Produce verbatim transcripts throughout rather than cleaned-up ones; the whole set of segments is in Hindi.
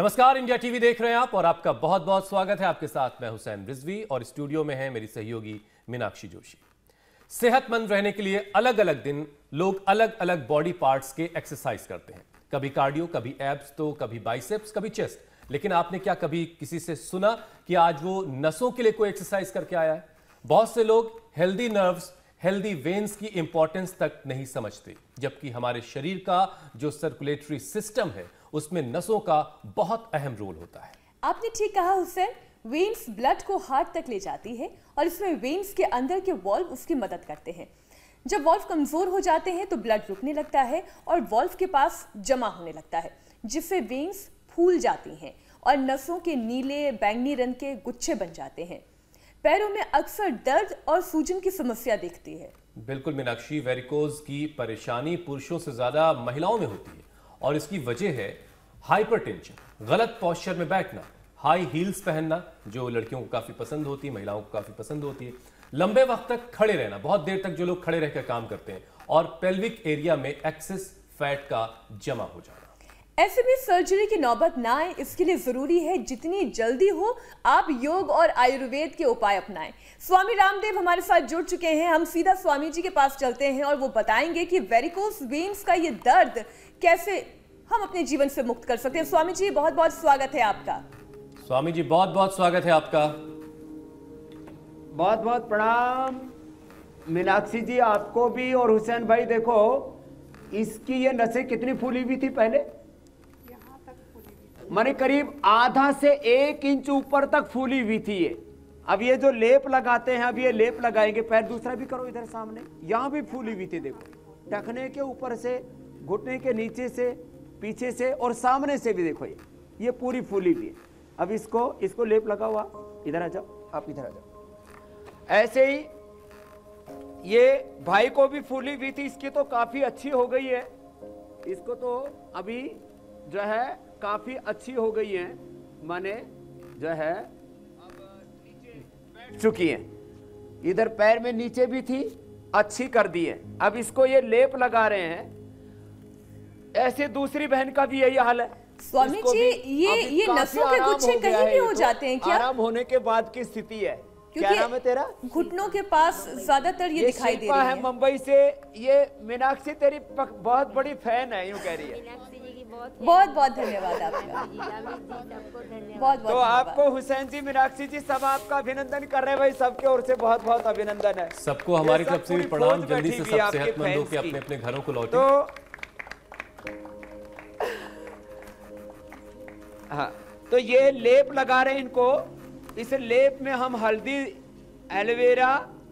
नमस्कार, इंडिया टीवी देख रहे हैं आप और आपका बहुत बहुत स्वागत है। आपके साथ मैं हुसैन रिजवी और स्टूडियो में है मेरी सहयोगी मीनाक्षी जोशी। सेहतमंद रहने के लिए अलग अलग दिन लोग अलग अलग बॉडी पार्ट्स के एक्सरसाइज करते हैं। कभी कार्डियो, कभी एब्स, तो कभी बाइसेप्स, कभी चेस्ट। लेकिन आपने क्या कभी किसी से सुना कि आज वो नसों के लिए कोई एक्सरसाइज करके आया है? बहुत से लोग हेल्दी नर्व्स, हेल्दी वेन्स की इंपॉर्टेंस तक नहीं समझते, जबकि हमारे शरीर का जो सर्कुलेटरी सिस्टम है उसमें नसों का बहुत अहम रोल होता है। आपने ठीक कहा हुसैन, वेन्स ब्लड को हार्ट तक ले जाती है और इसमें वेन्स के अंदर के वॉल्व उसकी मदद करते हैं। जब वॉल्व कमजोर हो जाते हैं तो ब्लड रुकने लगता है और वॉल्व के पास जमा होने लगता है, जिससे वेन्स फूल जाती हैं और नसों के नीले बैंगनी रंग के गुच्छे बन जाते हैं। पैरों में अक्सर दर्द और सूजन की समस्या दिखती है। बिल्कुल मीनाक्षी, वेरिकोज की परेशानी पुरुषों से ज्यादा महिलाओं में होती है और इसकी वजह है हाइपरटेंशन, गलत पोस्चर में बैठना, हाई हील्स पहनना जो लड़कियों को काफी पसंद होती है, महिलाओं को काफी पसंद होती है, लंबे वक्त तक खड़े रहना, बहुत देर तक जो लोग खड़े रहकर काम करते हैं, और पेल्विक एरिया में एक्सेस फैट का जमा हो जाना। ऐसे में सर्जरी की नौबत ना आए, इसके लिए जरूरी है जितनी जल्दी हो आप योग और आयुर्वेद के उपाय अपनाएं। स्वामी रामदेव हमारे साथ जुड़ चुके हैं। हम सीधा स्वामी जी के पास चलते हैं और वो बताएंगे कि वेरिकोस वेन्स का ये दर्द कैसे हम अपने जीवन से मुक्त कर सकते हैं। स्वामी जी, बहुत बहुत स्वागत है आपका। स्वामी जी, बहुत बहुत स्वागत है आपका। बहुत बहुत प्रणाम मीनाक्षी जी, आपको भी। और हुसैन भाई, देखो इसकी ये नसें कितनी फूली हुई थी पहले, माने करीब आधा से एक इंच ऊपर तक फूली हुई थी ये। अब ये जो लेप लगाते हैं, अब ये लेप लगाएंगे, पैर दूसरा भी करो इधर सामने, यहां भी फूली हुई थी। देखो टखने के ऊपर से, घुटने के नीचे से, पीछे से और सामने से भी देखो ये ये पूरी फूली हुई है। अब इसको इसको लेप लगा हुआ, इधर आ जाओ, आप इधर आ जाओ। ऐसे ही ये भाई को भी फूली हुई थी, इसकी तो काफी अच्छी हो गई है, इसको तो अभी जो है काफी अच्छी हो गई है, माने जो है बैठ चुकी है। इधर पैर में नीचे भी थी, अच्छी कर दी है। अब इसको ये लेप लगा रहे हैं। ऐसे दूसरी बहन का भी यही हाल है। स्वामी जी, ये ये नसों के गुच्छे कहीं भी हो जाते हैं क्या? आराम होने के बाद की स्थिति है। क्या नाम है तेरा? घुटनों के पास ज्यादातर ये, ये दिखाई दे रही है। मुंबई से ये मीनाक्षी तेरी बहुत बड़ी फैन है, यूं कह रही है। बहुत बहुत धन्यवाद आपका। बहुत बहुत तो आपको हुसैन जी, मीनाक्षी जी, सब आपका अभिनंदन कर रहे हैं भाई, सबके ओर से बहुत बहुत अभिनंदन है। सबको हमारी तरफ से भी प्रणाम। जल्दी से सब सेहतमंद होकर अपने अपने घरों को लौटें। तो हाँ, तो ये लेप लगा रहे हैं इनको। इस लेप में हम हल्दी, एलोवेरा,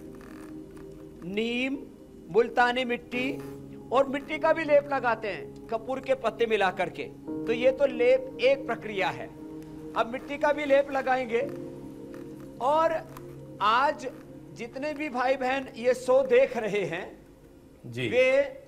नीम, मुल्तानी मिट्टी और मिट्टी का भी लेप लगाते हैं, कपूर के पत्ते मिला करके। तो ये तो लेप एक प्रक्रिया है। अब मिट्टी का भी लेप लगाएंगे। और आज जितने भी भाई बहन ये शो देख रहे हैं जी, वे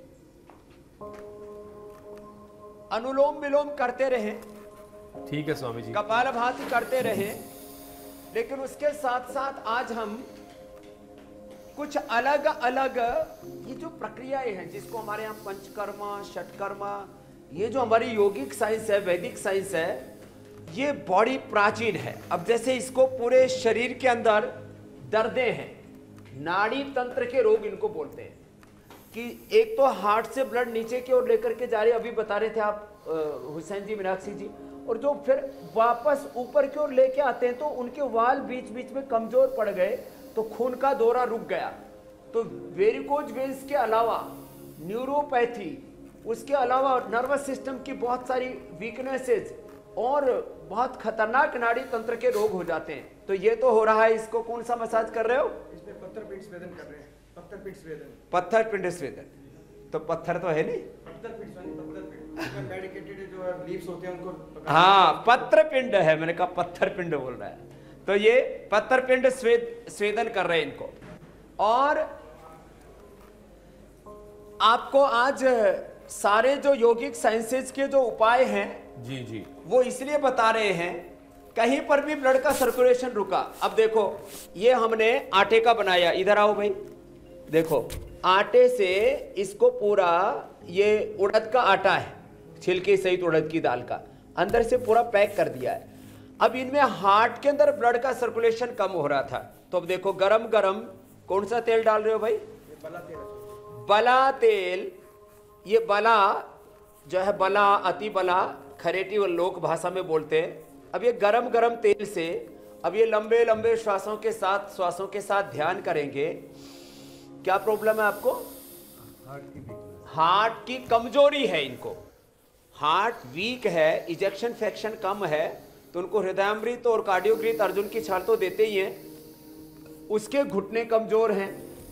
अनुलोम विलोम करते रहे। ठीक है स्वामी जी, कपालभाति करते रहे। लेकिन उसके साथ साथ आज हम कुछ अलग अलग ये जो प्रक्रियाएं हैं, जिसको हमारे यहाँ पंचकर्मा, षटकर्मा, ये जो हमारी योगिक साइंस है, वैदिक साइंस है, ये बड़ी प्राचीन है। अब जैसे इसको पूरे शरीर के अंदर दर्दें हैं, नाड़ी तंत्र के रोग इनको बोलते हैं, कि एक तो हार्ट से ब्लड नीचे की ओर लेकर के जा रहे, अभी बता रहे थे आप हुसैन जी, मीनाक्षी जी, और जो फिर वापस ऊपर की ओर लेके आते हैं तो उनके वाल बीच बीच में कमजोर पड़ गए, तो खून का दौरा रुक गया। तो वेरिकोज वेन्स के अलावा न्यूरोपैथी, उसके अलावा नर्वस सिस्टम की बहुत सारी वीकनेसेस और बहुत खतरनाक नाड़ी तंत्र के रोग हो जाते हैं। तो ये तो हो रहा है। इसको कौन सा मसाज कर रहे हो? इसमें पत्थर पिंड स्वेदन कर रहे हैं। पत्थर पिंड स्वेदन। पत्थर पिंड स्वेदन। तो पत्थर तो है नहीं, पत्थर पिंड पत्थर पिंड मेडिकेटेड जो लीव्स होते हैं उनको। हाँ, पत्र पिंड है, मैंने कहा पत्थर पिंड बोल रहा है। तो ये पत्थर पिंड स्वेद स्वेदन कर रहे हैं इनको। और आपको आज सारे जो योगिक साइंसेज के जो उपाय हैं जी जी, वो इसलिए बता रहे हैं, कहीं पर भी ब्लड का सर्कुलेशन रुका। अब देखो, ये हमने आटे का बनाया, इधर आओ भाई, देखो आटे से इसको पूरा, ये उड़द का आटा है, छिलके सहित उड़द की दाल का, अंदर से पूरा पैक कर दिया है। अब इनमें हार्ट के अंदर ब्लड का सर्कुलेशन कम हो रहा था, तो अब देखो गरम गरम कौन सा तेल डाल रहे हो भाई? बला तेल। बला तेल। ये बला जो है, बला, अति बला खरेटी और लोक भाषा में बोलते हैं। अब ये गरम गरम तेल से अब ये लंबे लंबे श्वासों के साथ श्वासों के साथ ध्यान करेंगे। क्या प्रॉब्लम है आपको? हार्ट की कमजोरी है इनको, हार्ट वीक है, इजेक्शन फ्रैक्शन कम है, तो उनको हृदयामृत और कार्डियोग्रित अर्जुन की छाल तो देते ही हैं। उसके घुटने कमजोर हैं,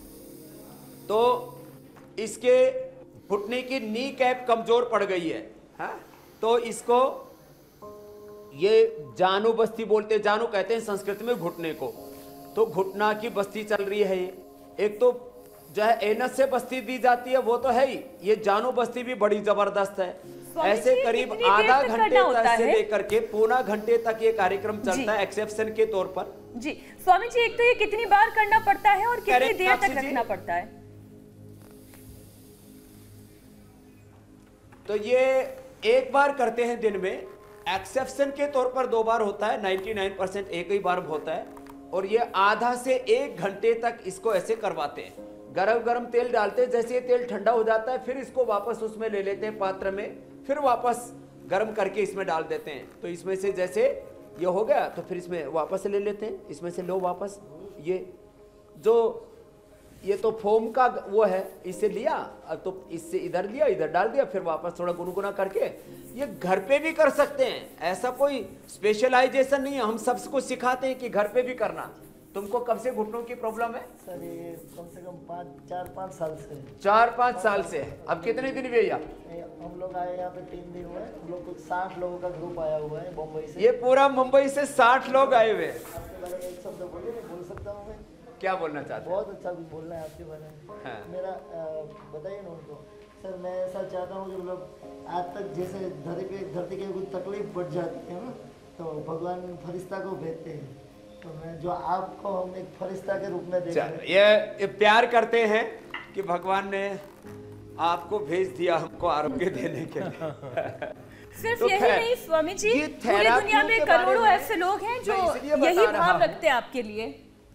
तो इसके घुटने की नी कैप कमजोर पड़ गई है, हा? तो इसको ये जानू बस्ती बोलते, जानू कहते हैं संस्कृत में घुटने को, तो घुटना की बस्ती चल रही है। ये एक तो जो है एनस से बस्ती दी जाती है, वो तो है ही, ये जानू बस्ती भी बड़ी जबरदस्त है। ऐसे करीब आधा घंटे तक से लेकर के पौना घंटे तक ये कार्यक्रम चलता है एक्सेप्शन के तौर पर। जी स्वामी जी, एक तो ये कितनी बार करना पड़ता है और कितनी देर तक रखना पड़ता है? तो ये एक बार करते हैं दिन में, एक्सेप्शन के तौर पर दो बार होता है, निन्यानवे परसेंट एक ही बार होता है। और ये आधा से एक घंटे तक इसको ऐसे करवाते हैं, गरम गरम तेल डालते हैं, जैसे ये तेल ठंडा हो जाता है फिर इसको वापस उसमें ले लेते हैं पात्र में, फिर वापस गर्म करके इसमें डाल देते हैं। तो इसमें से जैसे ये हो गया तो फिर इसमें वापस ले लेते हैं, इसमें से लो वापस, ये जो ये तो फोम का वो है, इसे लिया तो इससे इधर लिया, इधर डाल दिया, फिर वापस थोड़ा गुनगुना करके ये घर पे भी कर सकते हैं। ऐसा कोई स्पेशलाइजेशन नहीं है, हम सबको सिखाते हैं कि घर पे भी करना। तुमको कब से घुटनों की प्रॉब्लम है? सर ये कम से कम पाँच चार पाँच साल से। चार पाँच साल से। अब कितने दिन हुए? हम लोग आए यहाँ पे तीन दिन हुए, हम लोग कुछ साठ लोगों का ग्रुप आया हुआ है मुंबई से। ये पूरा मुंबई से साठ लोग आए हुए। आपके बारे में एक शब्द बोलिए, मैं बोल सकता हूँ? मैं क्या बोलना चाहते हैं? बहुत अच्छा बोलना है आपके बारे में। हाँ। मेरा बताइए ना उनको। सर मैं ऐसा चाहता हूँ, जो लोग आज तक जैसे धरती पे धरती के कुछ तकलीफ बढ़ जाती है ना, तो भगवान फरिश्ता को भेजते हैं, तो मैं जो आपको हम एक फरिश्ता के रूप में देख रहे हैं। ये, ये प्यार करते हैं कि भगवान ने आपको भेज दिया हमको आरोग्य देने के लिए। सिर्फ तो यही नहीं स्वामी जी, पूरी दुनिया में करोड़ों ऐसे लोग हैं जो यही भाव रखते हैं आपके लिए।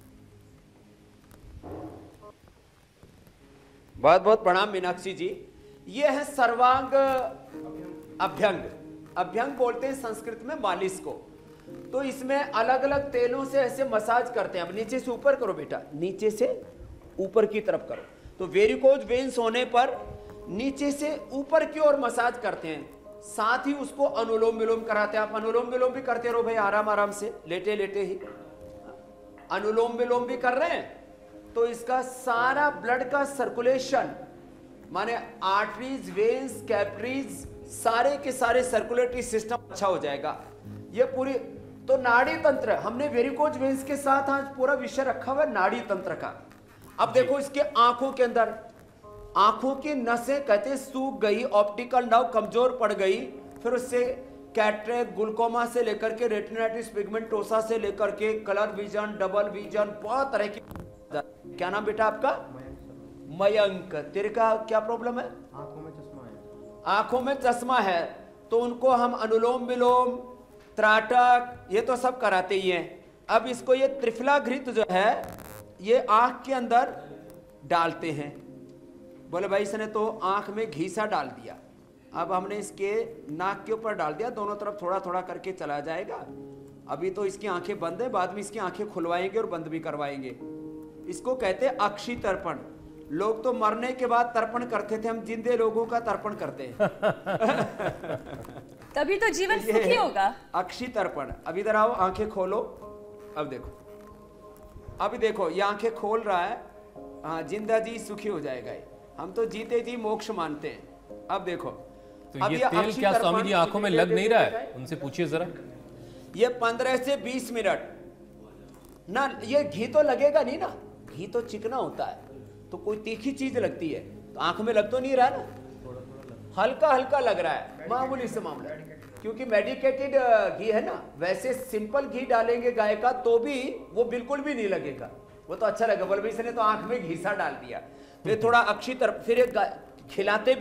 बहुत बहुत प्रणाम मीनाक्षी जी। ये है सर्वांग अभ्यंग। अभ्यंग बोलते हैं संस्कृत में मालिश को। तो इसमें अलग अलग तेलों से ऐसे मसाज करते हैं। अब नीचे से ऊपर करो बेटा, नीचे से ऊपर की तरफ करो। तो वेरिकोज वेन्स होने पर नीचे से ऊपर की ओर मसाज करते हैं, साथ ही उसको अनुलोम विलोम कराते हैं। आप अनुलोम विलोम भी करते रहो भाई, आराम आराम से, लेटे लेटे ही अनुलोम विलोम भी कर रहे हैं। तो इसका सारा ब्लड का सर्कुलेशन, माने आर्टरीज, वेन्स, कैपिलरीज, सारे के सारे सर्कुलेटरी सिस्टम अच्छा हो जाएगा। ये पूरी तो नाड़ी तंत्र, हमने वेरिकोज वेन्स के साथ आज पूरा विषय रखा हुआ है नाड़ी तंत्र का। अब देखो इसके आंखों के अंदर, आंखों की नसें कहते हैं सूख गई, ऑप्टिकल नर्व कमजोर पड़ गई, फिर उससे कैटरेक्ट, ग्लूकोमा से लेकर के रेटिनाइटिस पिगमेंटोसा से लेकर के कलर विजन, डबल विजन, बहुत तरह की। क्या नाम बेटा आपका? मयंक। तेरे का क्या प्रॉब्लम है? आंखों में चश्मा है। आंखों में चश्मा है, तो उनको हम अनुलोम विलोम, त्राटक, ये तो सब कराते ही हैं। अब इसको ये त्रिफला घृत जो है ये आंख के अंदर डालते हैं। बोले भाई इसने तो आंख में घीसा डाल दिया, अब हमने इसके नाक के ऊपर डाल दिया, दोनों तरफ थोड़ा थोड़ा करके चला जाएगा। अभी तो इसकी आंखें बंद है, बाद में इसकी आंखें खुलवाएंगे और बंद भी करवाएंगे। इसको कहते हैं अक्षी तर्पण। लोग तो मरने के बाद तर्पण करते थे, हम जिंदे लोगों का तर्पण करते हैं। तभी तो जीवन सुखी होगा। अक्षी तर्पण। अब इधर आओ, आंखें खोलो। अब देखो, अभी देखो ये आंखें खोल रहा है। हाँ, जिंदा जी सुखी हो जाएगा। हम तो जीते जी मोक्ष मानते हैं। अब देखो, तो अब ये, ये तेल क्या स्वामी जी आंखों में लग नहीं रहा है? उनसे पूछिए जरा। ये पंद्रह से बीस मिनट ना, ये घी तो लगेगा नहीं ना, घी तो चिकना होता है, तो कोई तीखी चीज लगती है तो आंख में लग तो नहीं रहा ना, हल्का हल्का लग रहा है, मामूली से मामला, क्योंकि मेडिकेटेड घी है ना। वैसे सिंपल घी डालेंगे गाय का तो भी वो बिल्कुल भी नहीं लगेगा, वो तो अच्छा लगेगा। बोले इसने तो आंख में घीसा डाल दिया। फिर थोड़ा अक्षी तरफ, फिर एक खिलाते भी हैं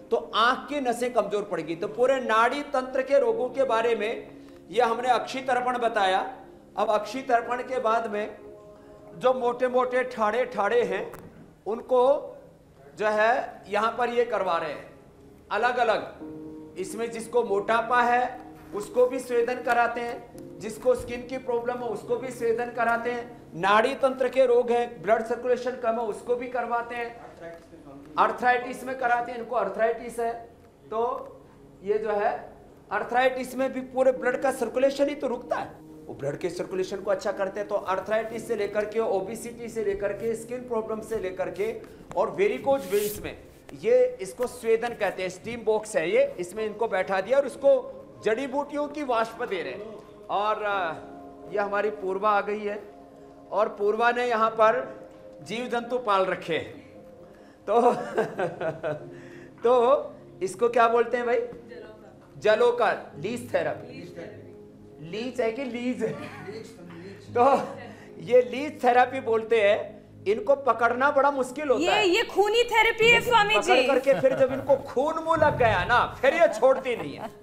तो आंख की नसें कमजोर पड़ेगी। तो पूरे नाड़ी तंत्र के रोगों के बारे में ये हमने अक्षी तर्पण बताया। अब अक्षी तर्पण के बाद में जो मोटे मोटे ठाड़े ठाड़े हैं उनको जो है यहाँ पर ये करवा रहे हैं अलग अलग। इसमें जिसको मोटापा है उसको भी स्वेदन कराते हैं, जिसको स्किन की प्रॉब्लम है उसको भी स्वेदन कराते हैं, नाड़ी तंत्र के रोग है, ब्लड सर्कुलेशन कम है उसको भी करवाते हैं, अर्थराइटिस में कराते हैं, इनको अर्थराइटिस है तो ये जो है अर्थराइटिस में भी पूरे ब्लड का सर्कुलेशन ही तो रुकता है, वो ब्लड के सर्कुलेशन को अच्छा करते हैं। तो अर्थराइटिस से लेकर के, ओबेसिटी से लेकर के, स्किन प्रॉब्लम से लेकर के और वेरिकोज वेन्स में ये इसको स्वेदन कहते हैं। स्टीम बॉक्स है ये, इसमें इनको बैठा दिया और उसको जड़ी बूटियों की वाष्प दे रहे हैं। और ये हमारी पूर्वा आ गई है और पूर्वा ने यहाँ पर जीव जंतु पाल रखे हैं तो तो इसको क्या बोलते हैं भाई? जलों का लीज थेरेपी। लीज है कि लीज है? तो ये लीज थेरेपी बोलते हैं। इनको पकड़ना बड़ा मुश्किल होता ये, है। ये खूनी थेरेपी है स्वामी जी। पकड़ करके फिर जब इनको खून मुंह लग गया ना फिर ये छोड़ती नहीं है।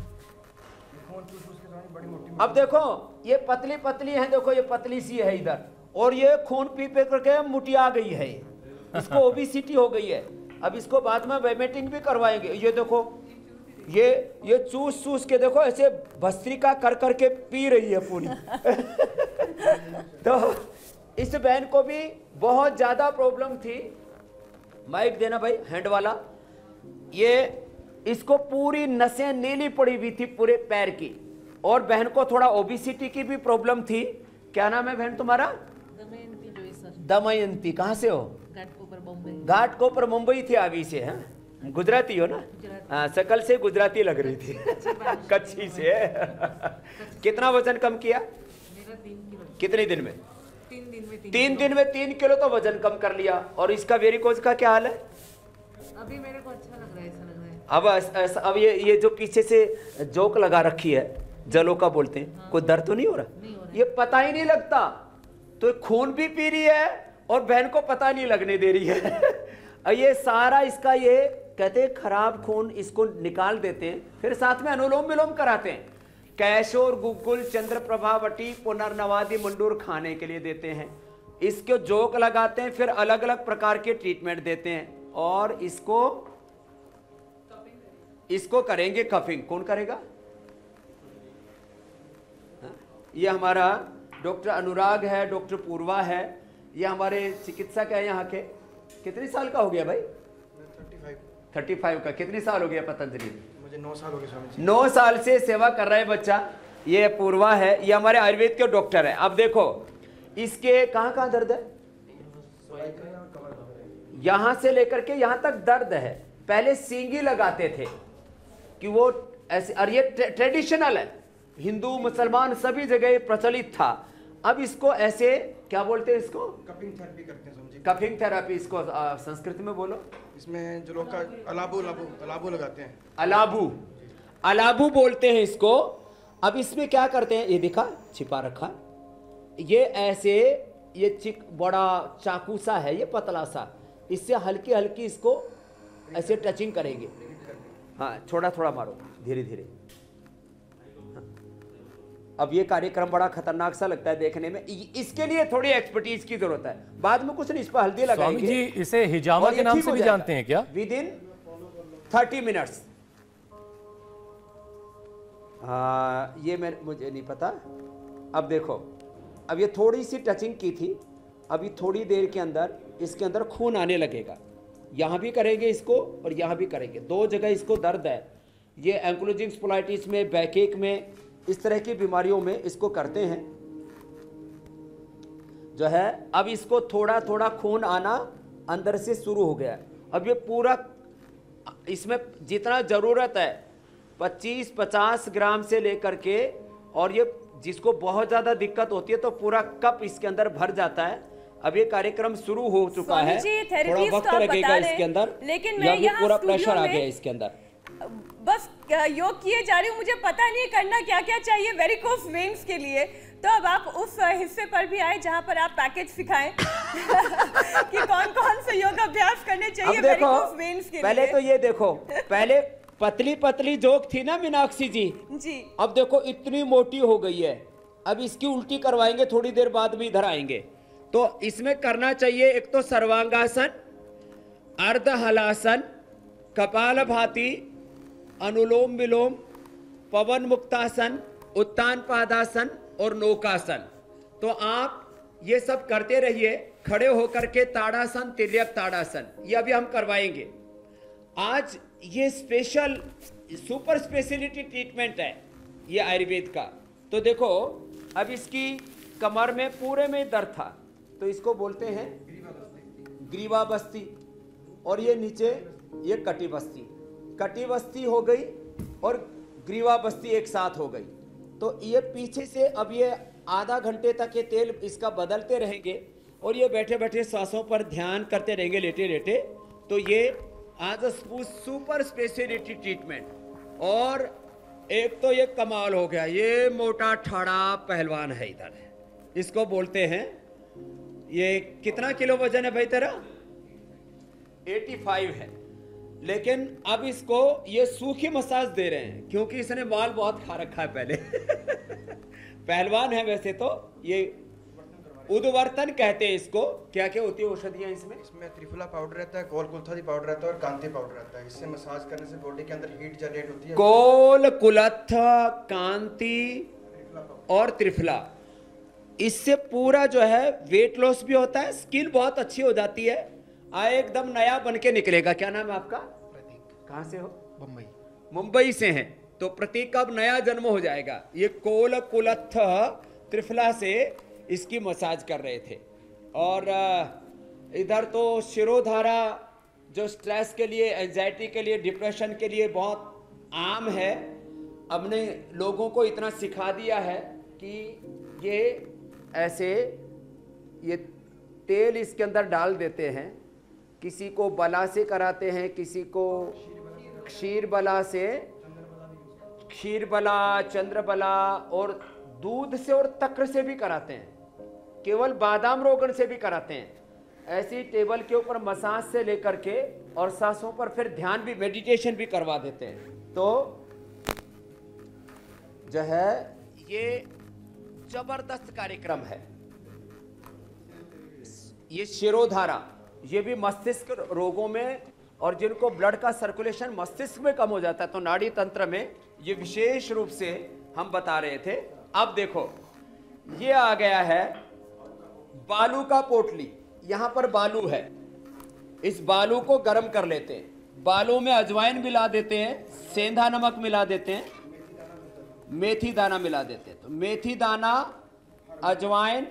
अब देखो ये पतली पतली है, देखो ये पतली सी है इधर, और ये खून पी पे करके मुटिया गई है, इसको ओबेसिटी हो गई है। अब इसको बाद में वोमिटिंग भी करवाएंगे। ये देखो ये ये चूस चूस के देखो ऐसे भस्त्रिका कर करके पी रही है पूरी तो इस बहन को भी बहुत ज्यादा प्रॉब्लम थी। माइक देना भाई, हैंड वाला। ये इसको पूरी नसें नीली पड़ी हुई थी पूरे पैर की, और बहन को थोड़ा ओबेसिटी की भी प्रॉब्लम थी। क्या नाम है बहन तुम्हारा? दमयंती जोई सर। दमयंती। कहाँ से हो? घाटकोपर मुंबई। घाटकोपर मुंबई थी अभी से। हाँ गुजराती हो ना? हाँ शकल से गुजराती लग रही थी कच्ची से कितना वजन कम किया? मेरा तीन किलो। कितने दिन में? तीन दिन में तीन, तीन दिन में तीन किलो तो वजन कम कर लिया। और इसका वेरिकोज का क्या हाल है? अभी मेरे को अच्छा लग रहा है, ऐसा लग रहा है। अब अस, अब ये ये जो पीछे से जोक लगा रखी है, जलों का बोलते हैं, हाँ। कोई दर्द तो नहीं हो रहा? नहीं हो रहा। ये पता ही नहीं लगता। तो खून भी पी रही है और बहन को पता नहीं लगने दे रही है ये सारा इसका ये कहते हैं खराब खून इसको निकाल देते हैं, फिर साथ में अनुलोम विलोम कराते हैं। कैशोर, गुग्गुल, चंद्रप्रभावटी, पुनर्नवादी, मुंडूर खाने के लिए देते हैं। इसके जोक लगाते हैं, फिर अलग अलग प्रकार के ट्रीटमेंट देते हैं और इसको इसको करेंगे कफिंग। कौन करेगा? ये हमारा डॉक्टर अनुराग है, डॉक्टर पूर्वा है, ये हमारे चिकित्सक है यहाँ के। कितने साल का हो गया भाई? थर्टी फाइव का। कितने साल हो गया पतंजलि? मुझे नौ साल हो गए स्वामी जी। नौ साल से सेवा कर रहा है बच्चा। ये पूर्वा है, ये हमारे आयुर्वेद के डॉक्टर है। अब देखो इसके कहाँ कहाँ दर्द है? यहां से लेकर के यहां तक दर्द है। पहले सींगी लगाते थे कि वो ऐसे, और ये ट्रेडिशनल है, हिंदू मुसलमान सभी जगह प्रचलित था। अब इसको ऐसे क्या बोलते हैं इसको? कपिंग थेरेपी करते हैं स्वामी जी। कफिंग थेरेपी इसको आ, संस्कृत में बोलो। इसमें जो लोग का अलाबू अलाबू अलाबू लगाते हैं। अलाबू अलाबू बोलते हैं इसको। अब इसमें क्या करते हैं, ये दिखा छिपा रखा, ये ऐसे ये चिक बड़ा चाकू सा है, ये पतला सा, इससे हल्की हल्की इसको ऐसे टचिंग करेंगे। हाँ थोड़ा थोड़ा मारो धीरे धीरे। अब ये कार्यक्रम बड़ा खतरनाक सा लगता है देखने में, इसके लिए थोड़ी एक्सपर्टीज की जरूरत है। बाद में कुछ नहीं, इस पर हल्दी लगाएंगे। जी इसे हिजामा के नाम से भी जानते हैं क्या? Within thirty minutes. हाँ ये मैं मुझे नहीं पता। अब देखो, अब ये थोड़ी सी टचिंग की थी, अभी थोड़ी देर के अंदर इसके अंदर खून आने लगेगा। यहाँ भी करेंगे इसको और यहाँ भी करेंगे, दो जगह इसको दर्द है। ये एंक्लोजिंग स्पोलाइटिस में, बैकएक में, इस तरह की बीमारियों में इसको करते हैं जो है। अब इसको थोड़ा थोड़ा खून आना अंदर से शुरू हो गया। अब ये पूरा इसमें जितना ज़रूरत है पच्चीस पचास ग्राम से लेकर के, और ये जिसको बहुत ज़्यादा दिक्कत होती है तो पूरा कप इसके अंदर भर जाता है। अब ये कार्यक्रम शुरू हो चुका है, थोड़ा वक्त लगेगा इसके अंदर, लेकिन मैं यहाँ पूरा प्रेशर आ गया इसके अंदर। बस योग किए जा रही हूँ, मुझे पता नहीं करना क्या क्या चाहिए वेरिकोस वेन्स के लिए। तो अब आप उस हिस्से पर भी आए जहाँ पर आप पैकेज सिखाएं कि कौन कौन से योग अभ्यास करने करने चाहिए अब देखो varicose veins के पहले लिए। तो ये देखो, पहले पतली पतली जोक थी ना मीनाक्षी जी, जी अब देखो इतनी मोटी हो गई है। अब इसकी उल्टी करवाएंगे, थोड़ी देर बाद भी इधर आएंगे। तो इसमें करना चाहिए एक तो सर्वांगासन, अर्ध हलासन, कपालभाति, अनुलोम विलोम, पवन मुक्तासन, उत्तान पादासन और नौकासन। तो आप ये सब करते रहिए। खड़े होकर के ताड़ासन, तिर्यक ताड़ासन, ये अभी हम करवाएंगे। आज ये स्पेशल सुपर स्पेशलिटी ट्रीटमेंट है ये आयुर्वेद का। तो देखो अब इसकी कमर में पूरे में दर्द था, तो इसको बोलते हैं ग्रीवा बस्ती, और ये नीचे ये कटी बस्ती। कटी बस्ती हो गई और ग्रीवा बस्ती एक साथ हो गई। तो ये पीछे से अब ये आधा घंटे तक ये तेल इसका बदलते रहेंगे और ये बैठे बैठे सांसों पर ध्यान करते रहेंगे लेटे लेटे। तो ये आज सुपर स्पेशलिटी ट्रीटमेंट। और एक तो ये कमाल हो गया, ये मोटा ठाड़ा पहलवान है इधर, इसको बोलते हैं, ये कितना किलो वजन है भाई तेरा? पचासी है। लेकिन अब इसको ये सूखी मसाज दे रहे हैं क्योंकि इसने माल बहुत खा रखा है पहले। पहलवान है वैसे तो। ये उद्वर्तन कहते हैं इसको। क्या क्या होती है औषधियां इसमें? इसमें त्रिफला पाउडर रहता है, कोल कुल्थादी पाउडर रहता है और कांति पाउडर रहता है। इससे मसाज करने से बॉडी के अंदर हीट जनरेट होती है। कोल, कुलथ, कांति और त्रिफला, इससे पूरा जो है वेट लॉस भी होता है, स्किन बहुत अच्छी हो जाती है, आए एकदम नया बन के निकलेगा। क्या नाम है आपका? प्रतीक। कहाँ से हो? मुंबई। मुंबई से हैं। तो प्रतीक का अब नया जन्म हो जाएगा। ये कोल, कुलथ, त्रिफला से इसकी मसाज कर रहे थे। और इधर तो शिरोधारा जो स्ट्रेस के लिए, एंजाइटी के लिए, डिप्रेशन के लिए बहुत आम है। हमने लोगों को इतना सिखा दिया है कि ये ऐसे ये तेल इसके अंदर डाल देते हैं। किसी को बला से कराते हैं, किसी को क्षीर बला से, क्षीर बला, चंद्र बला, और दूध से और तक्र से भी कराते हैं, केवल बादाम रोगन से भी कराते हैं। ऐसी टेबल के ऊपर मसाज से लेकर के और सांसों पर फिर ध्यान भी, मेडिटेशन भी करवा देते हैं। तो जो है ये जबरदस्त कार्यक्रम है। ये शिरोधारा, ये भी मस्तिष्क रोगों में, और जिनको ब्लड का सर्कुलेशन मस्तिष्क में कम हो जाता है तो नाड़ी तंत्र में ये विशेष रूप से हम बता रहे थे। अब देखो ये आ गया है बालू का पोटली। यहां पर बालू है, इस बालू को गर्म कर लेते हैं। बालू में अजवाइन मिला देते हैं, सेंधा नमक मिला देते हैं, मेथी दाना मिला देते हैं। तो मेथी दाना, अजवाइन,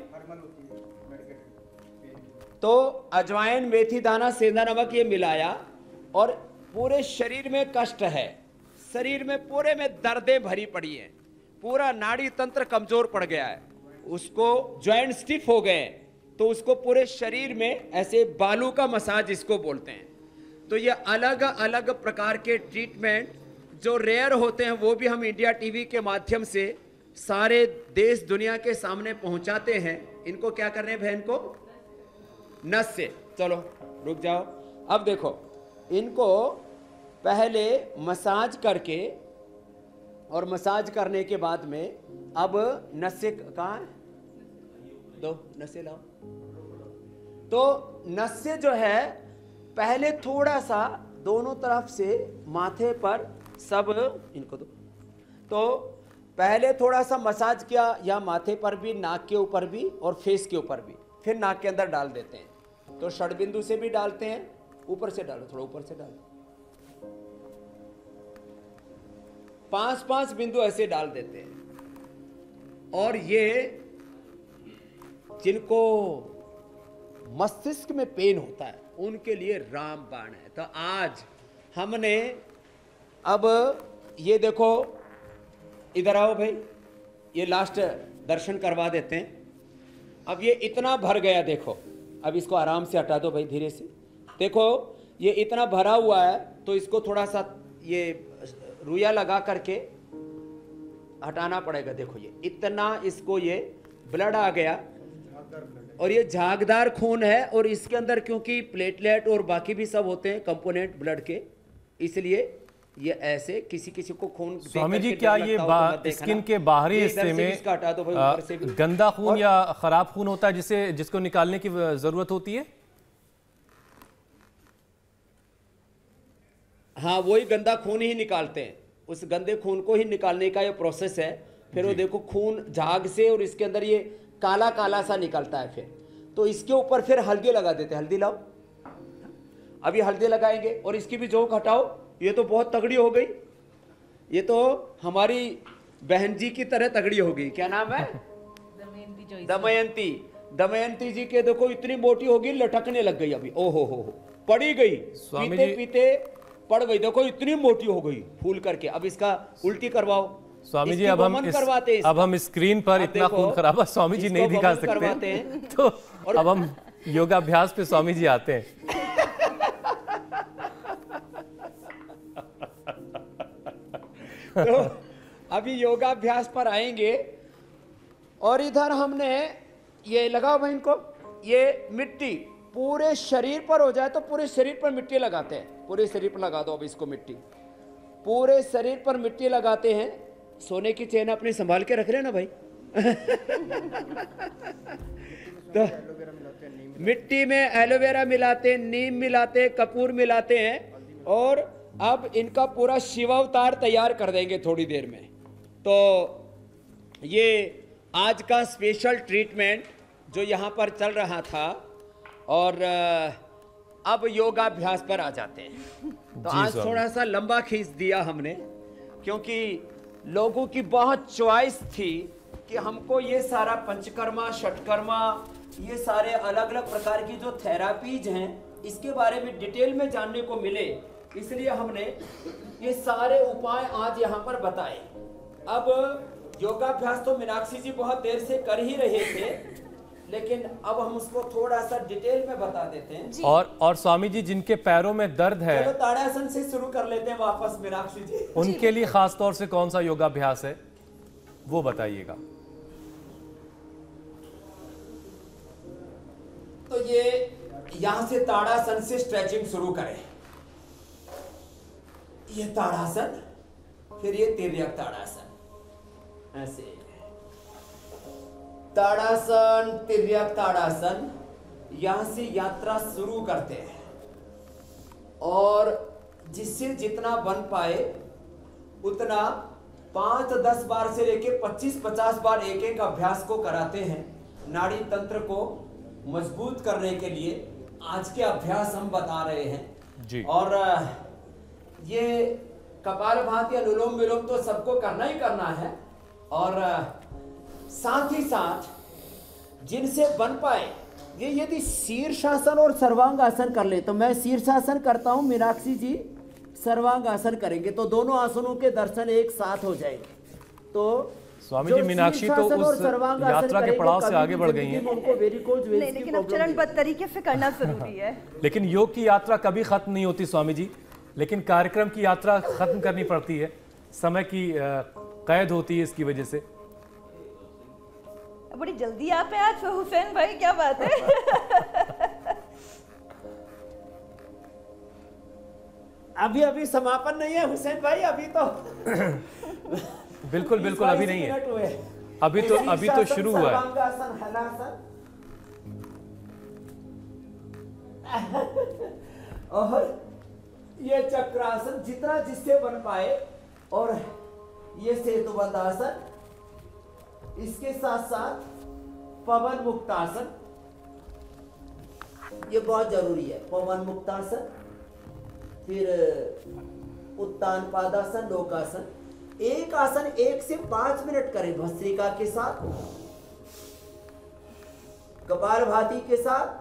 तो अजवाइन, मेथी दाना, सेंधा नमक ये मिलाया, और पूरे शरीर में कष्ट है, शरीर में पूरे में दर्दें भरी पड़ी हैं, पूरा नाड़ी तंत्र कमजोर पड़ गया है, उसको जॉइंट स्टिफ हो गए, तो उसको पूरे शरीर में ऐसे बालू का मसाज इसको बोलते हैं। तो ये अलग अलग प्रकार के ट्रीटमेंट जो रेयर होते हैं वो भी हम इंडिया टीवी के माध्यम से सारे देश दुनिया के सामने पहुंचाते हैं। इनको क्या कर रहे हैं बहन को? नस से। चलो रुक जाओ। अब देखो इनको पहले मसाज करके, और मसाज करने के बाद में अब नसें कहाँ है? दो नसें लाओ। तो नसें जो है पहले थोड़ा सा दोनों तरफ से माथे पर सब इनको दो। तो पहले थोड़ा सा मसाज किया, या माथे पर भी, नाक के ऊपर भी और फेस के ऊपर भी, फिर नाक के अंदर डाल देते हैं। तो षडबिंदु से भी डालते हैं, ऊपर से डालो, थोड़ा ऊपर से डालो, पांच पांच बिंदु ऐसे डाल देते हैं। और ये जिनको मस्तिष्क में पेन होता है उनके लिए रामबाण है। तो आज हमने, अब ये देखो, इधर आओ भाई, ये लास्ट दर्शन करवा देते हैं। अब ये इतना भर गया, देखो, अब इसको आराम से हटा दो भाई, धीरे से। देखो ये इतना भरा हुआ है, तो इसको थोड़ा सा ये रुइया लगा करके हटाना पड़ेगा। देखो ये इतना, इसको ये ब्लड आ गया, और ये झागदार खून है और इसके अंदर क्योंकि प्लेटलेट और बाकी भी सब होते हैं कंपोनेंट ब्लड के, इसलिए ये ऐसे किसी किसी को खून स्वामी जी क्या ये स्किन के बाहरी हिस्से में आ, गंदा खून या खराब खून होता है जिसे जिसको निकालने की जरूरत होती है? हाँ, वही गंदा खून ही निकालते हैं, उस गंदे खून को ही निकालने का ये प्रोसेस है। फिर वो देखो खून झाग से और इसके अंदर ये काला काला सा निकलता है। फिर तो इसके ऊपर फिर हल्दी लगा देते हैं। हल्दी लाओ, अभी हल्दी लगाएंगे और इसकी भी जोक हटाओ। ये तो बहुत तगड़ी हो गई, ये तो हमारी बहन जी की तरह तगड़ी हो गई। क्या नाम है? दमयंती। दमयंती जी के देखो इतनी मोटी होगी, लटकने लग गई अभी। ओहो हो हो पड़ी गई, पीते पीते पड़ गई। देखो इतनी मोटी हो गई फूल करके। अब इसका उल्टी करवाओ स्वामी जी। अब हम इस, अब हम स्क्रीन पर इतना खून खराबा स्वामी जी नहीं दिखा सकते हैं, तो अब हम योगाभ्यास पे स्वामी जी आते हैं। तो अभी योगाभ्यास पर आएंगे और इधर हमने ये लगाओ भाई इनको, ये मिट्टी पूरे शरीर पर हो जाए तो पूरे शरीर पर मिट्टी लगाते हैं। पूरे शरीर पर लगा दो अब इसको मिट्टी, पूरे शरीर पर मिट्टी लगाते हैं। सोने की चेन अपनी संभाल के रख रहे ना भाई। तो मिट्टी में एलोवेरा मिलाते हैं, नीम मिलाते हैं, कपूर मिलाते हैं और अब इनका पूरा शिवावतार तैयार कर देंगे थोड़ी देर में। तो ये आज का स्पेशल ट्रीटमेंट जो यहाँ पर चल रहा था और अब योगाभ्यास पर आ जाते हैं। तो आज थोड़ा सा लंबा खींच दिया हमने क्योंकि लोगों की बहुत चॉइस थी कि हमको ये सारा पंचकर्मा, षटकर्मा, ये सारे अलग अलग प्रकार की जो थेरापीज हैं इसके बारे में डिटेल में जानने को मिले, इसलिए हमने ये सारे उपाय आज यहाँ पर बताए। अब योगाभ्यास तो मीनाक्षी जी बहुत देर से कर ही रहे थे, लेकिन अब हम उसको थोड़ा सा डिटेल में बता देते हैं। और और स्वामी जी जिनके पैरों में दर्द है, चलो ताड़ासन से शुरू कर लेते हैं वापस मीनाक्षी जी। उनके लिए खास तौर से कौन सा योगाभ्यास है वो बताइएगा। तो ये यहां से ताड़ासन से स्ट्रेचिंग शुरू करें। ये ताड़ासन, फिर ये तिर्यक ताड़ासन, ऐसे ताड़ासन, तिर्यक ताड़ासन, यहां से यात्रा शुरू करते हैं और जिससे जितना बन पाए उतना पांच दस बार से लेके पच्चीस पचास बार एक एक अभ्यास को कराते हैं नाड़ी तंत्र को मजबूत करने के लिए। आज के अभ्यास हम बता रहे हैं जी। और ये कपालभाति, अनुलोम विलोम तो सबको करना ही करना है और साथ ही साथ जिनसे बन पाए ये यदि शीर्षासन और सर्वांगासन कर ले, तो मैं शीर्षासन करता हूं, मीनाक्षी जी सर्वांगासन करेंगे, तो दोनों आसनों के दर्शन एक साथ हो जाएंगे। तो स्वामी जी मीनाक्षी तो उस यात्रा के पड़ाव से आगे बढ़ गई हैं। नहीं, लेकिन अब चरणबद्ध तरीके से करना जरूरी है। लेकिन योग की यात्रा कभी खत्म नहीं होती स्वामी जी, लेकिन कार्यक्रम की यात्रा खत्म करनी पड़ती है, समय की कैद होती है इसकी वजह से। बड़ी जल्दी आप हैं आज हुसैन भाई, क्या बात है। अभी अभी समापन नहीं है हुसैन भाई, अभी तो बिल्कुल बिल्कुल अभी नहीं है, अभी तो अभी तो शुरू हुआ है। और ये चक्रासन जितना जिससे बन पाए और ये सेतुबंध आसन, इसके साथ साथ पवन मुक्तासन, ये बहुत जरूरी है। पवन मुक्तासन, फिर उत्तान पादासन, लोकासन। एक आसन एक से पांच मिनट करें भस्त्रिका के साथ, कपालभाति के साथ,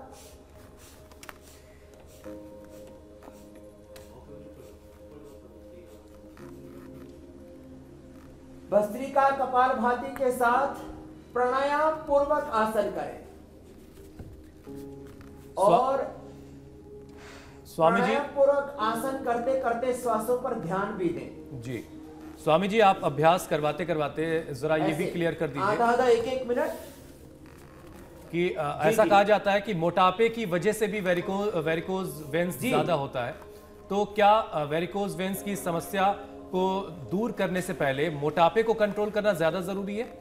भस्त्रिका कपालभाति के साथ प्राणायाम पूर्वक आसन करें और स्वामी जी पूर्वक आसन करते करते श्वासों पर ध्यान भी दें। जी स्वामी जी, आप अभ्यास करवाते करवाते जरा ये भी क्लियर कर दीजिए आधा आधा एक एक मिनट कि आ, ऐसा कहा जाता है कि मोटापे की वजह से भी वेरिको वेरिकोज वेन्स ज्यादा होता है। तो क्या वेरिकोज वेन्स की समस्या को दूर करने से पहले मोटापे को कंट्रोल करना ज्यादा जरूरी है?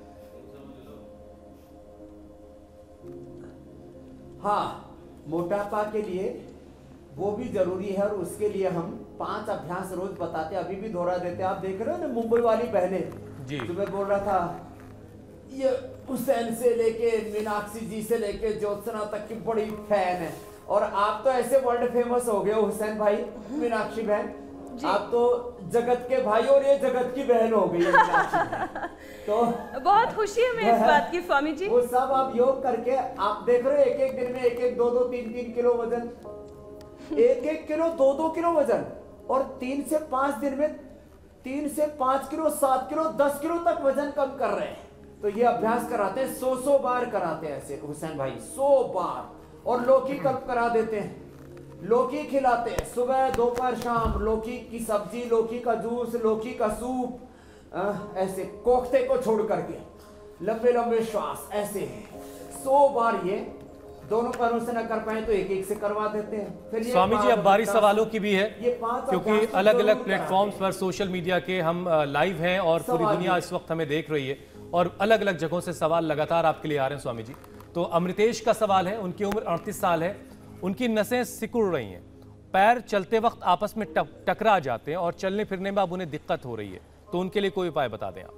हाँ, मोटापा के लिए वो भी जरूरी है और उसके लिए हम पांच अभ्यास रोज बताते हैं, अभी भी दोहरा देते हैं। आप देख रहे हो ना मुंबई वाली बहनें, जी जो मैं बोल रहा था, ये हुसैन से लेके मीनाक्षी जी से लेके ज्योत्सना तक की बड़ी फैन है। और आप तो ऐसे वर्ल्ड फेमस हो गए हो हुसैन भाई, मीनाक्षी बहन, आप तो जगत के भाई और ये जगत की बहन हो गई है। तो बहुत खुशी है मैं इस बात की स्वामी जी। वो सब आप योग करके आप देख रहे हो, एक एक दिन में एक एक दो दो तीन तीन किलो वजन, एक एक किलो दो दो किलो वजन, और तीन से पांच दिन में तीन से पांच किलो सात किलो दस किलो तक वजन कम कर रहे हैं। तो ये अभ्यास कराते हैं, सौ सौ बार कराते हैं ऐसे हुसैन भाई, सौ बार। और लौकी कब करा देते हैं, लौकी खिलाते हैं सुबह दोपहर शाम, लौकी की सब्जी, लौकी का जूस, लौकी का सूप, आ, ऐसे कोफ्ते को छोड़ करके लंबे लंबे श्वास, ऐसे सौ बार। ये दोनों पैरों से न कर पाए तो एक एक से करवा देते हैं। फिर स्वामी जी अब बारी सवालों की भी है, ये पांच क्योंकि अलग अलग प्लेटफॉर्म्स पर सोशल मीडिया के हम लाइव हैं और पूरी दुनिया इस वक्त हमें देख रही है और अलग अलग जगहों से सवाल लगातार आपके लिए आ रहे हैं स्वामी जी। तो अमृतेश का सवाल है, उनकी उम्र अड़तीस साल है, उनकी नसें सिकुड़ रही हैं, पैर चलते वक्त आपस में टकरा जाते हैं और चलने फिरने में अब उन्हें दिक्कत हो रही है, तो उनके लिए कोई उपाय बता दें आप।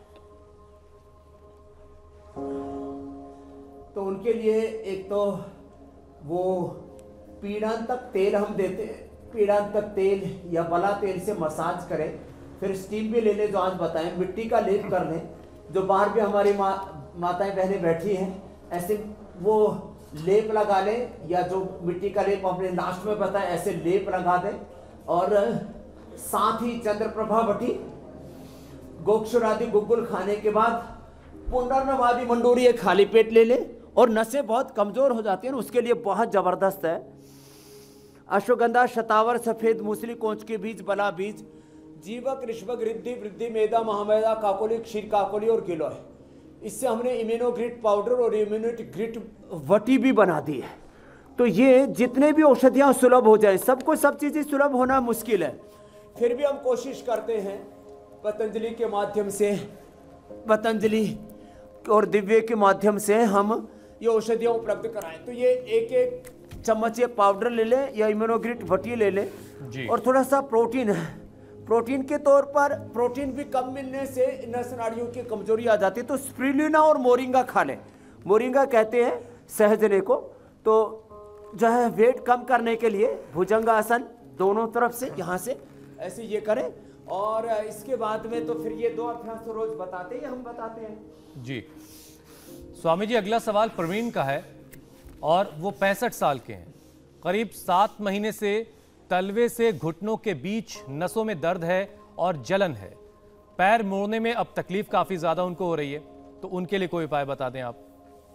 तो उनके लिए एक तो वो पीड़ांतक तेल हम देते हैं, पीड़ांतक तेल या बला तेल से मसाज करें, फिर स्टीम भी ले लें जो आज बताएं, मिट्टी का लेप कर लें, जो बाहर भी हमारी माँ माताएं बहनें बैठी हैं, ऐसे वो लेप लगा लें, या जो मिट्टी का लेप हमने लास्ट में बताया ऐसे लेप लगा दें। और साथ ही चंद्रप्रभा वटी, गोक्षुरादि गुग्गुल खाने के बाद पुनर्नवादी मंडूरी एक खाली पेट ले लें। और नसें बहुत कमजोर हो जाती हैं, उसके लिए बहुत जबरदस्त है अश्वगंधा, शतावर, सफेद मूसली, कोंच के बीज, बला बीज, जीवक, ऋषभक, रिद्धि, वृद्धि, मेदा, महामेदा, काकोली, क्षीर काकोली और गिलोय। इससे हमने इम्यूनोग्रिट पाउडर और इम्यूनोग्रिट वटी भी बना दी है। तो ये जितने भी औषधियाँ सुलभ हो जाए, सबको सब चीज़ें सुलभ होना मुश्किल है, फिर भी हम कोशिश करते हैं पतंजलि के माध्यम से, पतंजलि और दिव्य के माध्यम से हम ये औषधियाँ उपलब्ध कराएं। तो ये एक एक चम्मच ये पाउडर ले लें या इम्यूनोग्रिट वटी ले लें जी। और थोड़ा सा प्रोटीन है, प्रोटीन के तौर पर प्रोटीन भी कम मिलने से नस नाड़ियों की कमजोरी आ जाती है, तो स्प्रुलिना और मोरिंगा खा लें। मोरिंगा कहते हैं सहजने को। तो जो है वेट कम करने के लिए भुजंगासन दोनों तरफ से यहाँ से ऐसे ये करें। और इसके बाद में तो फिर ये दो अभ्यास तो रोज बताते हैं, हम बताते हैं जी। स्वामी जी अगला सवाल प्रवीण का है और वो पैंसठ साल के हैं, करीब सात महीने से तलवे से घुटनों के बीच नसों में दर्द है और जलन है, पैर मोड़ने में अब तकलीफ काफी ज्यादा उनको हो रही है, तो उनके लिए कोई उपाय बता दें आप।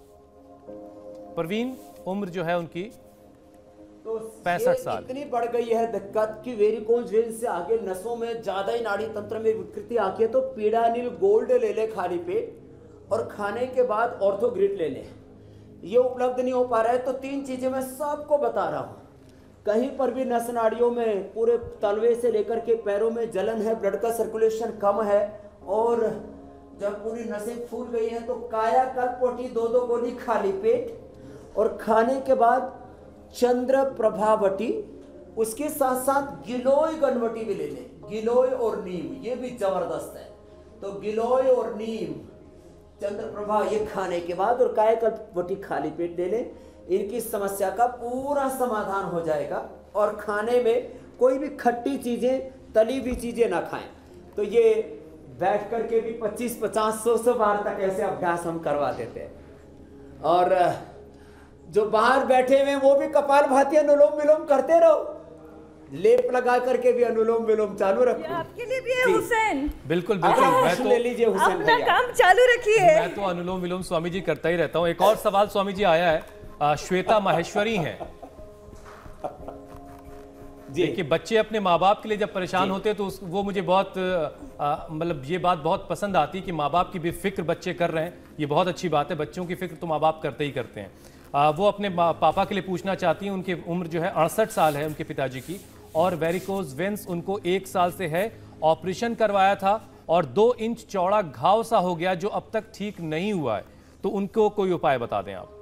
प्रवीण, उम्र जो है उनकी तो पैंसठ साल। इतनी बढ़ गई है दिक्कत कि वेरिकोज वेन से आगे नसों में ज्यादा ही नाड़ी तंत्र में विकृति आती है। तो पीड़ानिल गोल्ड ले ले खाली पेट, और खाने के बाद ऑर्थोग्रिड ले ले। ये उपलब्ध नहीं हो पा रहा है तो तीन चीजें मैं सबको बता रहा हूँ। कहीं पर भी नस नाड़ियों में पूरे तलवे से लेकर के पैरों में जलन है, ब्लड का सर्कुलेशन कम है, और जब पूरी नसें फूल गई हैं तो कायाकल्प वटी दो दो गोली खाली पेट, और खाने के बाद चंद्र प्रभावटी, उसके साथ साथ गिलोय गनवटी भी ले लें, गिलोय और नीम, ये भी जबरदस्त है। तो गिलोय और नीम, चंद्र प्रभा, ये खाने के बाद और कायाकल्प वटी खाली पेट ले लें, इनकी समस्या का पूरा समाधान हो जाएगा। और खाने में कोई भी खट्टी चीजें, तली हुई चीजें ना खाएं। तो ये बैठ करके भी पच्चीस पचास सौ सौ बार तक ऐसे अभ्यास हम करवा देते हैं। और जो बाहर बैठे हुए वो भी कपाल भाती अनुलोम विलोम करते रहो, लेप लगा करके भी अनुलोम विलोम चालू रखो। आपके लिए भी है हुसैन। बिल्कुल बिल्कुल, मैं तो ले लीजिए हुसैन अपना भैया, काम चालू रखिए। मैं तो अनुलोम विलोम स्वामी जी करता ही रहता हूँ। एक और सवाल स्वामी जी आया है, आ, श्वेता माहेश्वरी हैं कि बच्चे अपने माँ बाप के लिए जब परेशान होते हैं तो उस, वो मुझे बहुत मतलब ये बात बहुत पसंद आती है कि माँ बाप की भी फिक्र बच्चे कर रहे हैं। ये बहुत अच्छी बात है, बच्चों की फिक्र तो माँ बाप करते ही करते हैं। आ, वो अपने पापा के लिए पूछना चाहती हैं, उनकी उम्र जो है अड़सठ साल है उनके पिताजी की, और वेरिकोज वेन्स उनको एक साल से है। ऑपरेशन करवाया था और दो इंच चौड़ा घाव सा हो गया जो अब तक ठीक नहीं हुआ है। तो उनको कोई उपाय बता दें आप।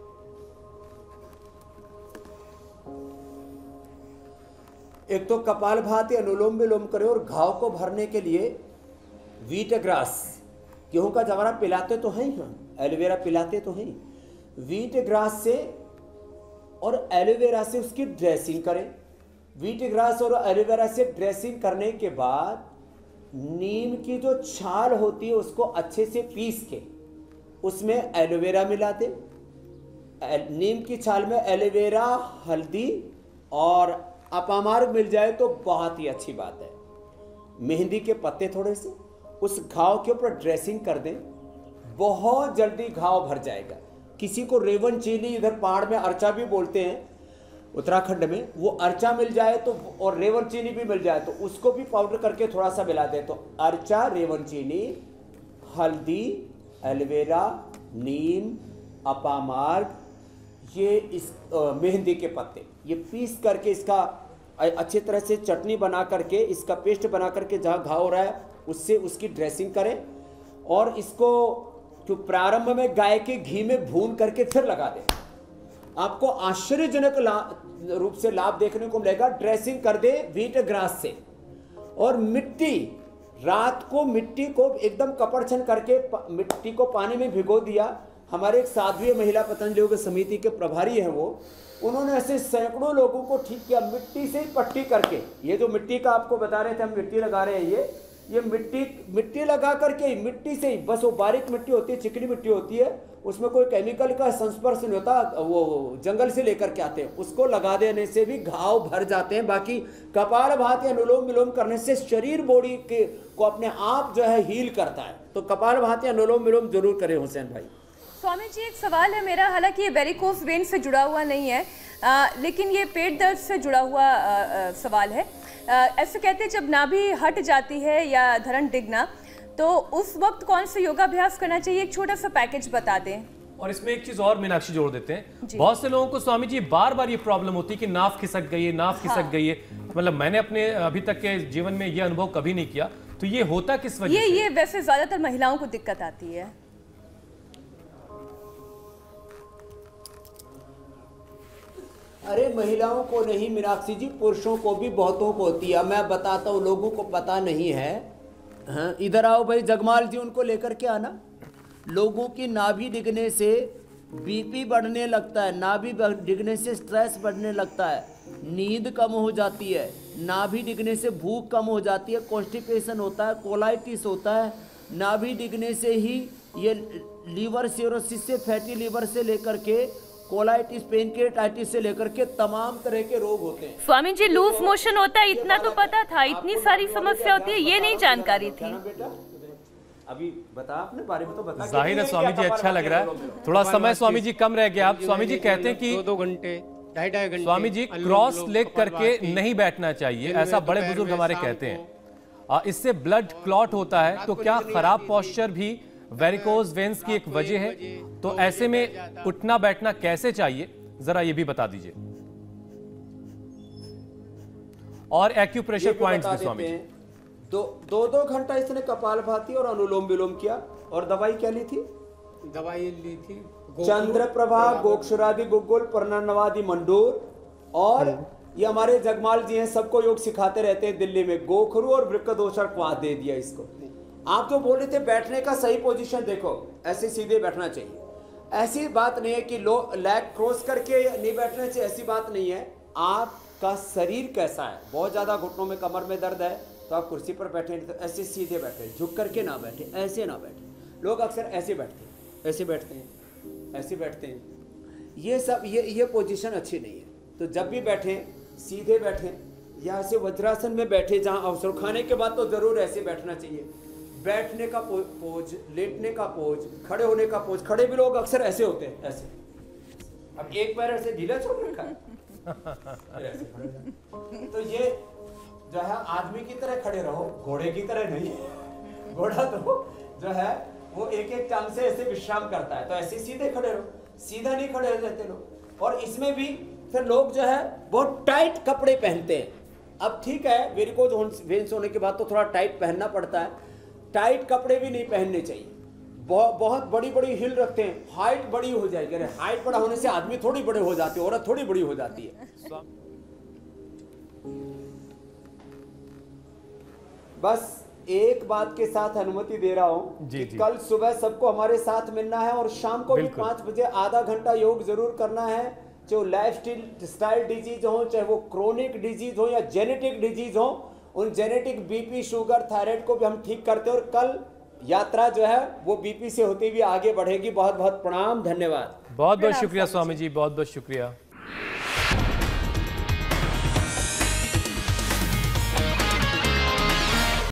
एक तो कपालभाति अनुलोम विलोम करें, और घाव को भरने के लिए व्हीट ग्रास, गेहूं का जवारा पिलाते तो हैं, हाँ एलोवेरा पिलाते तो हैं, व्हीट ग्रास से और एलोवेरा से उसकी ड्रेसिंग करें। व्हीट ग्रास और एलोवेरा से ड्रेसिंग करने के बाद नीम की जो छाल होती है उसको अच्छे से पीस के उसमें एलोवेरा मिला दें। नीम की छाल में एलोवेरा, हल्दी और अपामार्ग मिल जाए तो बहुत ही अच्छी बात है। मेहंदी के पत्ते थोड़े से उस घाव के ऊपर ड्रेसिंग कर दें, बहुत जल्दी घाव भर जाएगा। किसी को रेवन चीनी, इधर पहाड़ में अर्चा भी बोलते हैं उत्तराखंड में, वो अर्चा मिल जाए तो, और रेवन चीनी भी मिल जाए तो उसको भी पाउडर करके थोड़ा सा मिला दें तो अर्चा, रेवन चीनी, हल्दी, एलोवेरा, नीम, अपामार्ग, ये इस मेहंदी के पत्ते, ये पीस करके इसका अच्छी तरह से चटनी बना करके, इसका पेस्ट बना करके जहाँ घाव हो रहा है उससे उसकी ड्रेसिंग करें, और इसको जो प्रारंभ में गाय के घी में भून करके फिर लगा दें। आपको आश्चर्यजनक रूप से लाभ देखने को मिलेगा। ड्रेसिंग कर दे व्हीट ग्रास से, और मिट्टी, रात को मिट्टी को एकदम कपड़छन करके मिट्टी को पानी में भिगो दिया। हमारे एक साध्वी महिला पतंजलि योग समिति के प्रभारी हैं वो, उन्होंने ऐसे सैकड़ों लोगों को ठीक किया मिट्टी से पट्टी करके। ये जो मिट्टी का आपको बता रहे थे हम मिट्टी लगा रहे हैं, ये ये मिट्टी मिट्टी लगा करके ही, मिट्टी से ही, बस वो बारीक मिट्टी होती है, चिकनी मिट्टी होती है, उसमें कोई केमिकल का संस्पर्श नहीं होता, वो जंगल से लेकर के आते हैं, उसको लगा देने से भी घाव भर जाते हैं। बाकी कपालभाति अनुलोम विलोम करने से शरीर बॉडी के को अपने आप जो है हील करता है। तो कपालभाति अनुलोम विलोम जरूर करें हुसैन भाई। स्वामी जी, एक सवाल है मेरा, हालांकि ये वेरिकोस वेन से जुड़ा हुआ नहीं है, आ, लेकिन ये पेट दर्द से जुड़ा हुआ आ, आ, सवाल है। आ, ऐसे कहते हैं जब नाभि हट जाती है या धरण डिगना, तो उस वक्त कौन सा योगाभ्यास करना चाहिए? एक छोटा सा पैकेज बता दें। और इसमें एक चीज और मीनाक्षी जोड़ देते हैं, बहुत से लोगों को स्वामी जी बार बार ये प्रॉब्लम होती है कि नाभ खिसक गई है, नाभ खिसक हाँ। गई है। मतलब मैंने अपने अभी तक के जीवन में ये अनुभव कभी नहीं किया, तो ये होता किस वजह ये से? ये वैसे ज्यादातर महिलाओं को दिक्कत आती है। अरे महिलाओं को नहीं मीनाक्षी जी, पुरुषों को भी बहुतों को होती है। मैं बताता हूँ, लोगों को पता नहीं है। हाँ, इधर आओ भाई जगमाल जी, उनको लेकर के आना। लोगों की नाभि डिगने से बीपी बढ़ने लगता है, नाभि डिगने से स्ट्रेस बढ़ने लगता है, नींद कम हो जाती है, नाभि डिगने से भूख कम हो जाती है, कॉन्स्टिपेशन होता है, कोलाइटिस होता है। नाभि डिगने से ही ये लीवर सिरोसिस से, फैटी लीवर से लेकर के कोलाइटिस, पेनक्रियाटाइटिस से लेकर के तमाम तरह के रोग होते हैं। स्वामी जी, लूज मोशन होता है, इतना तो पता था, इतनी सारी समस्या होती है ये नहीं जानकारी थी। अभी बता अपने बारे में तो बता। जाहिर है स्वामी जी, अच्छा लग रहा है। थोड़ा समय स्वामी जी कम रह गया। आप स्वामी जी कहते हैं कि दो दो घंटे ढाई ढाई घंटे स्वामी जी क्रॉस लेग करके नहीं बैठना चाहिए, ऐसा बड़े बुजुर्ग हमारे कहते हैं। इससे ब्लड क्लॉट होता है, तो क्या खराब पॉस्चर भी वेरिकोज वेन्स की एक वजह है? तो ऐसे में उठना बैठना कैसे चाहिए, जरा ये भी बता दीजिए। और एक्यूप्रेशर पॉइंट्स भी स्वामी जी। दो दो दो घंटा इसने कपालभाति और अनुलोम विलोम किया। और दवाई क्या ली थी? दवाई ली थी चंद्रप्रभा, गोक्षरादि गुग्गुल, पर्णनवादि मंडूर। और ये हमारे जगमाल जी हैं, सबको योग सिखाते रहते हैं दिल्ली में। गोखरू और वृक्कदोषर क्वाथ दे दिया इसको। आप जो बोल रहे थे बैठने का सही पोजीशन देखो, ऐसे सीधे बैठना चाहिए। ऐसी बात नहीं है कि लो लेग क्रॉस करके नहीं बैठना चाहिए, ऐसी बात नहीं है। आपका शरीर कैसा है, बहुत ज़्यादा घुटनों में कमर में दर्द है तो आप कुर्सी पर बैठे, तो ऐसे सीधे बैठे, झुक करके ना बैठे, ऐसे ना बैठे। लोग अक्सर ऐसे बैठते हैं, ऐसे बैठते हैं, ऐसे बैठते हैं। ये सब ये ये पोजीशन अच्छी नहीं है। तो जब भी बैठे सीधे बैठे, या ऐसे वज्रासन में बैठे, जहाँ अवसर खाने के बाद तो जरूर ऐसे बैठना चाहिए। बैठने का पोज, लेटने का पोज, खड़े होने का पोज। खड़े भी लोग अक्सर ऐसे होते हैं, ऐसे। अब एक पैर ऐसे ढीला छोड़ रखा है, तो ये जो है आदमी की तरह खड़े रहो, घोड़े की तरह नहीं। घोड़ा तो जो है वो एक एक टांग से ऐसे विश्राम करता है, तो ऐसे सीधे खड़े रहो, सीधा नहीं खड़े रहते लोग। और इसमें भी फिर लोग जो है बहुत टाइट कपड़े पहनते हैं। अब ठीक है, वेरिकोज वेन्स होने के बाद तो थोड़ा टाइट पहनना पड़ता है, टाइट कपड़े भी नहीं पहनने चाहिए। बहुत बहुत बड़ी बड़ी हिल रखते हैं, हाइट बड़ी हो जाएगी। अरे हाइट बड़ा होने से आदमी थोड़ी बड़े हो जाते हैं, औरत थोड़ी बड़ी हो जाती है। बस एक बात के साथ अनुमति दे रहा हूं कि जी। कल सुबह सबको हमारे साथ मिलना है और शाम को भी बिल्कुल। पांच बजे आधा घंटा योग जरूर करना है। जो लाइफ स्टाइल डिजीज हो, चाहे वो क्रोनिक डिजीज हो या जेनेटिक डिजीज हो, उन जेनेटिक बीपी, शुगर, थायराइड को भी हम ठीक करते हैं। और कल यात्रा जो है वो बीपी से होती हुई आगे बढ़ेगी। बहुत बहुत प्रणाम, धन्यवाद। बहुत बहुत प्रणाम शुक्रिया स्वामी स्वामी जी, बहुत बहुत शुक्रिया।